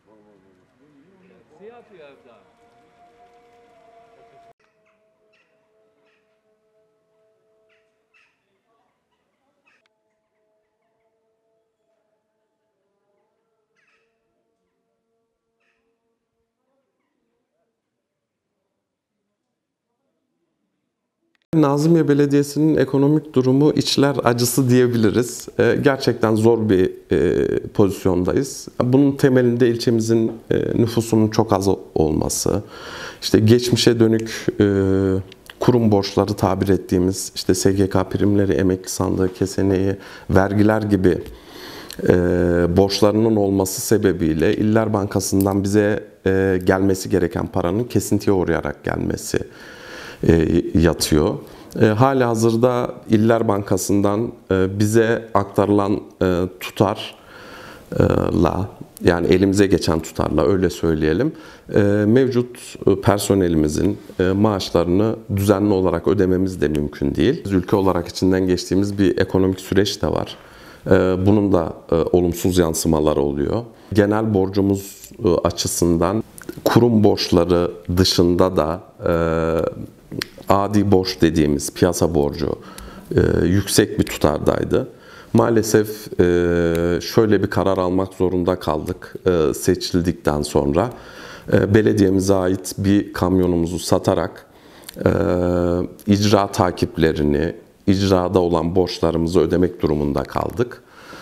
Siyah yapıyor evde. Nazımmiye Belediyesi'nin ekonomik durumu içler acısı diyebiliriz. Gerçekten zor bir pozisyondayız. Bunun temelinde ilçemizin nüfusunun çok az olması, işte geçmişe dönük kurum borçları tabir ettiğimiz işte SGK primleri, emekli sandığı keseneği, vergiler gibi borçlarının olması sebebiyle İller Bankası'ndan bize gelmesi gereken paranın kesintiye uğrayarak gelmesi yatıyor. Halihazırda İller Bankası'ndan bize aktarılan tutarla, yani elimize geçen tutarla öyle söyleyelim, mevcut personelimizin maaşlarını düzenli olarak ödememiz de mümkün değil. Ülke olarak içinden geçtiğimiz bir ekonomik süreç de var. Bunun da olumsuz yansımaları oluyor. Genel borcumuz açısından kurum borçları dışında da adi borç dediğimiz piyasa borcu yüksek bir tutardaydı. Maalesef şöyle bir karar almak zorunda kaldık seçildikten sonra. Belediyemize ait bir kamyonumuzu satarak icra takiplerini, icrada olan borçlarımızı ödemek durumunda kaldık.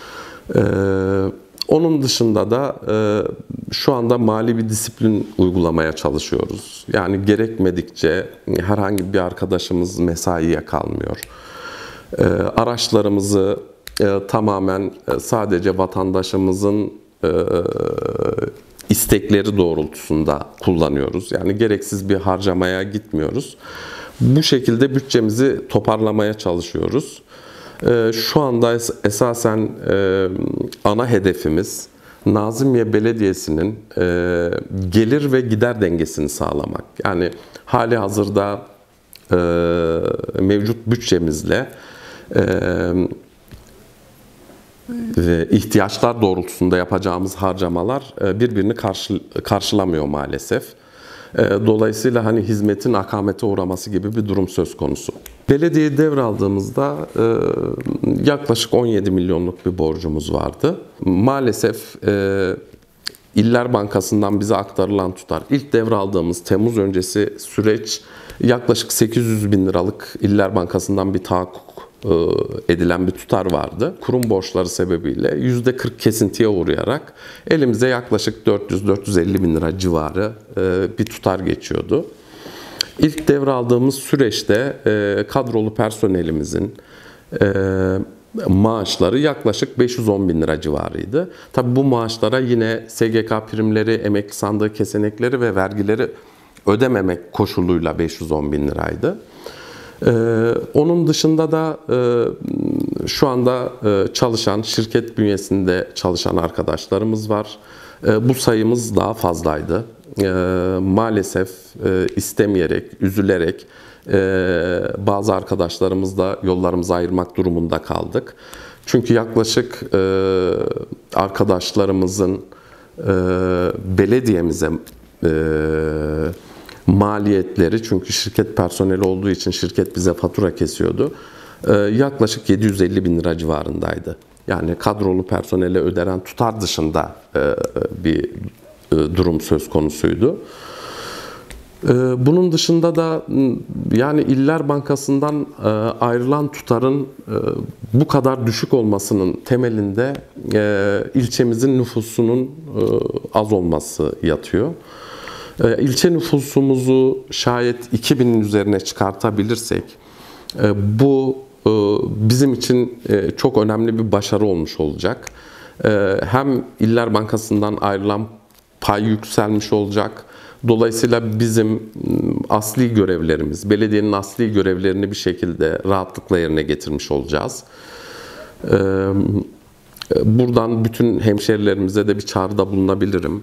Onun dışında da şu anda mali bir disiplin uygulamaya çalışıyoruz. Yani gerekmedikçe herhangi bir arkadaşımız mesaiye kalmıyor. Araçlarımızı tamamen sadece vatandaşımızın istekleri doğrultusunda kullanıyoruz. Yani gereksiz bir harcamaya gitmiyoruz. Bu şekilde bütçemizi toparlamaya çalışıyoruz. Şu anda esasen ana hedefimiz Nazımmiye Belediyesi'nin gelir ve gider dengesini sağlamak. Yani hali hazırda mevcut bütçemizle ve ihtiyaçlar doğrultusunda yapacağımız harcamalar birbirini karşılamıyor maalesef. Dolayısıyla hani hizmetin akamete uğraması gibi bir durum söz konusu. Belediyeyi devraldığımızda yaklaşık 17 milyonluk bir borcumuz vardı. Maalesef İller Bankası'ndan bize aktarılan tutar, ilk devraldığımız Temmuz öncesi süreç yaklaşık 800 bin liralık İller Bankası'ndan bir tahakkuk edilen bir tutar vardı. Kurum borçları sebebiyle %40 kesintiye uğrayarak elimize yaklaşık 400-450 bin lira civarı bir tutar geçiyordu. İlk devraldığımız süreçte kadrolu personelimizin maaşları yaklaşık 510 bin lira civarıydı. Tabii bu maaşlara yine SGK primleri, emekli sandığı kesenekleri ve vergileri ödememek koşuluyla 510 bin liraydı. Onun dışında da şu anda çalışan, şirket bünyesinde çalışan arkadaşlarımız var. Bu sayımız daha fazlaydı. Maalesef istemeyerek, üzülerek bazı arkadaşlarımızla yollarımızı ayırmak durumunda kaldık. Çünkü yaklaşık arkadaşlarımızın belediyemize maliyetleri, çünkü şirket personeli olduğu için şirket bize fatura kesiyordu, yaklaşık 750 bin lira civarındaydı. Yani kadrolu personele ödenen tutar dışında bir durum söz konusuydu. Bunun dışında da yani İller Bankası'ndan ayrılan tutarın bu kadar düşük olmasının temelinde ilçemizin nüfusunun az olması yatıyor. İlçe nüfusumuzu şayet 2000'in üzerine çıkartabilirsek bu bizim için çok önemli bir başarı olmuş olacak. Hem İller Bankası'ndan ayrılan pay yükselmiş olacak. Dolayısıyla bizim asli görevlerimiz, belediyenin asli görevlerini bir şekilde rahatlıkla yerine getirmiş olacağız. Buradan bütün hemşerilerimize de bir çağrıda bulunabilirim.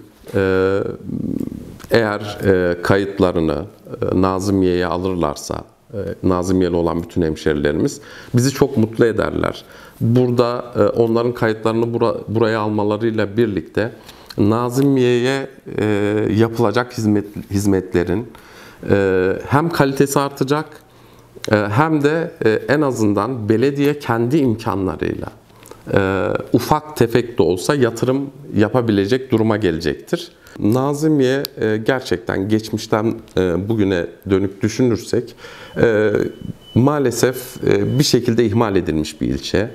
Eğer kayıtlarını Nazımmiye'ye alırlarsa, Nazımmiyeli olan bütün hemşerilerimiz bizi çok mutlu ederler. Burada onların kayıtlarını buraya almalarıyla birlikte Nazımmiye'ye yapılacak hizmetlerin hem kalitesi artacak hem de en azından belediye kendi imkanlarıyla ufak tefek de olsa yatırım yapabilecek duruma gelecektir. Nazımmiye gerçekten geçmişten bugüne dönüp düşünürsek maalesef bir şekilde ihmal edilmiş bir ilçe.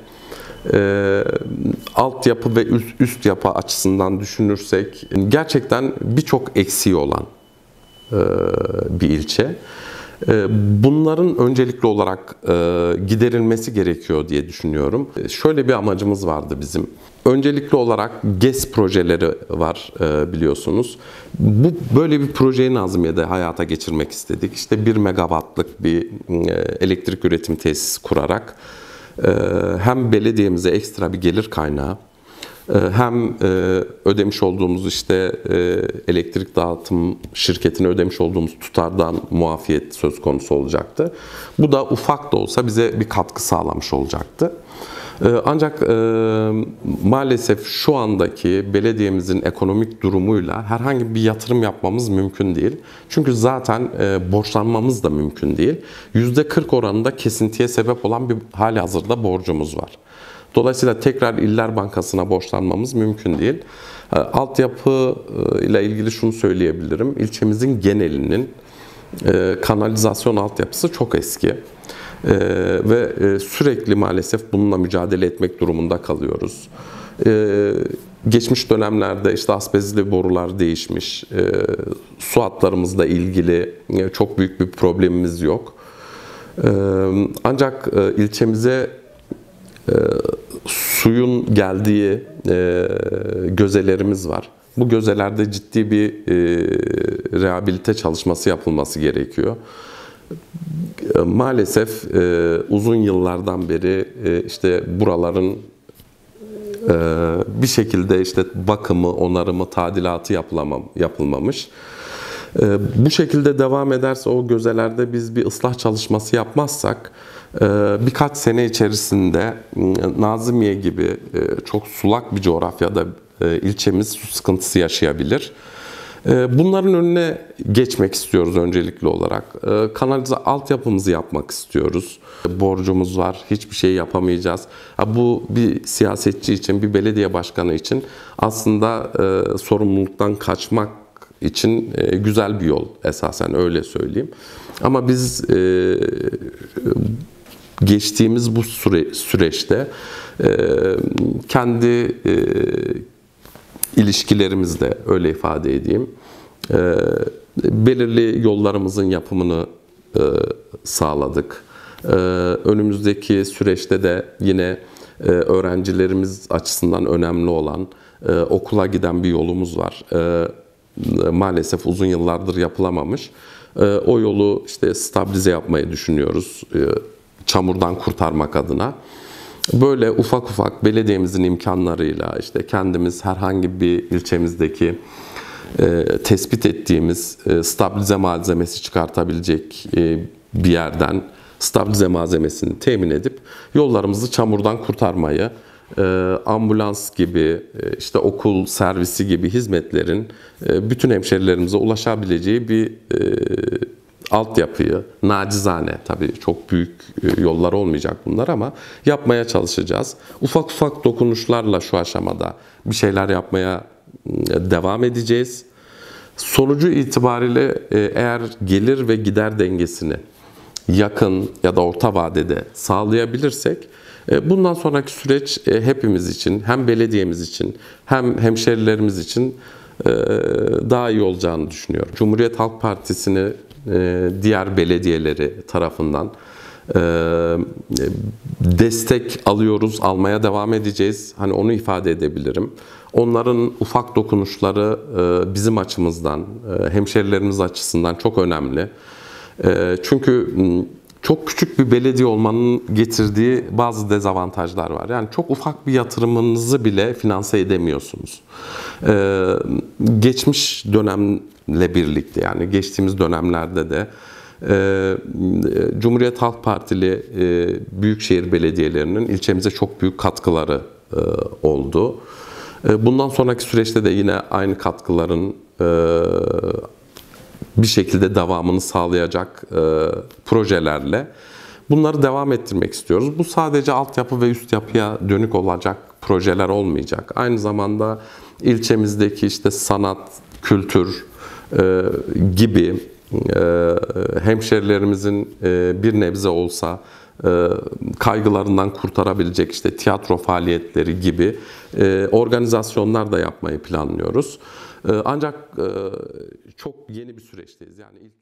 Altyapı ve üst yapı açısından düşünürsek gerçekten birçok eksiği olan bir ilçe. Bunların öncelikli olarak giderilmesi gerekiyor diye düşünüyorum. Şöyle bir amacımız vardı bizim. Öncelikli olarak GES projeleri var biliyorsunuz. Böyle bir projeyi Nazımmiye'de hayata geçirmek istedik. İşte 1 megawattlık bir elektrik üretim tesisi kurarak hem belediyemize ekstra bir gelir kaynağı, hem ödemiş olduğumuz işte elektrik dağıtım şirketine ödemiş olduğumuz tutardan muafiyet söz konusu olacaktı. Bu da ufak da olsa bize bir katkı sağlamış olacaktı. Ancak maalesef şu andaki belediyemizin ekonomik durumuyla herhangi bir yatırım yapmamız mümkün değil. Çünkü zaten borçlanmamız da mümkün değil. %40 oranında kesintiye sebep olan bir halihazırda borcumuz var. Dolayısıyla tekrar İller Bankası'na borçlanmamız mümkün değil. Altyapı ile ilgili şunu söyleyebilirim. İlçemizin genelinin kanalizasyon altyapısı çok eski. Ve sürekli maalesef bununla mücadele etmek durumunda kalıyoruz. Geçmiş dönemlerde işte asbestli borular değişmiş. Su hatlarımızla ilgili çok büyük bir problemimiz yok. Ancak ilçemize suyun geldiği gözelerimiz var. Bu gözelerde ciddi bir rehabilite çalışması yapılması gerekiyor. Maalesef uzun yıllardan beri işte buraların bir şekilde işte bakımı, onarımı, tadilatı yapılmamış. Bu şekilde devam ederse o gözelerde biz bir ıslah çalışması yapmazsak birkaç sene içerisinde Nazımmiye gibi çok sulak bir coğrafyada ilçemiz su sıkıntısı yaşayabilir. Bunların önüne geçmek istiyoruz öncelikli olarak. Kanalize altyapımızı yapmak istiyoruz. Borcumuz var, hiçbir şey yapamayacağız. Bu bir siyasetçi için, bir belediye başkanı için aslında sorumluluktan kaçmak için güzel bir yol esasen, öyle söyleyeyim. Ama biz geçtiğimiz bu süreçte kendi ilişkilerimizde, öyle ifade edeyim, belirli yollarımızın yapımını sağladık. Önümüzdeki süreçte de yine öğrencilerimiz açısından önemli olan okula giden bir yolumuz var. Maalesef uzun yıllardır yapılamamış. O yolu işte stabilize yapmayı düşünüyoruz. Çamurdan kurtarmak adına. Böyle ufak ufak belediyemizin imkanlarıyla işte kendimiz herhangi bir ilçemizdeki tespit ettiğimiz stabilize malzemesi çıkartabilecek bir yerden stabilize malzemesini temin edip yollarımızı çamurdan kurtarmayı, ambulans gibi, işte okul servisi gibi hizmetlerin bütün hemşerilerimize ulaşabileceği bir altyapıyı, nacizane, tabii çok büyük yollar olmayacak bunlar ama yapmaya çalışacağız. Ufak ufak dokunuşlarla şu aşamada bir şeyler yapmaya devam edeceğiz. Sonucu itibariyle eğer gelir ve gider dengesini yakın ya da orta vadede sağlayabilirsek bundan sonraki süreç hepimiz için, hem belediyemiz için hem hemşerilerimiz için daha iyi olacağını düşünüyorum. Cumhuriyet Halk Partisi'ni diğer belediyeleri tarafından destek alıyoruz, almaya devam edeceğiz. Hani onu ifade edebilirim. Onların ufak dokunuşları bizim açımızdan, hemşerilerimiz açısından çok önemli. Çünkü çok küçük bir belediye olmanın getirdiği bazı dezavantajlar var. Yani çok ufak bir yatırımınızı bile finanse edemiyorsunuz. Geçmiş dönemle birlikte, yani geçtiğimiz dönemlerde de Cumhuriyet Halk Partili büyükşehir belediyelerinin ilçemize çok büyük katkıları oldu. Bundan sonraki süreçte de yine aynı katkıların bir şekilde devamını sağlayacak projelerle bunları devam ettirmek istiyoruz. Bu sadece altyapı ve üst yapıya dönük olacak projeler olmayacak. Aynı zamanda ilçemizdeki işte sanat, kültür gibi hemşerilerimizin bir nebze olsa kaygılarından kurtarabilecek işte tiyatro faaliyetleri gibi organizasyonlar da yapmayı planlıyoruz. Ancak çok yeni bir süreçteyiz. Yani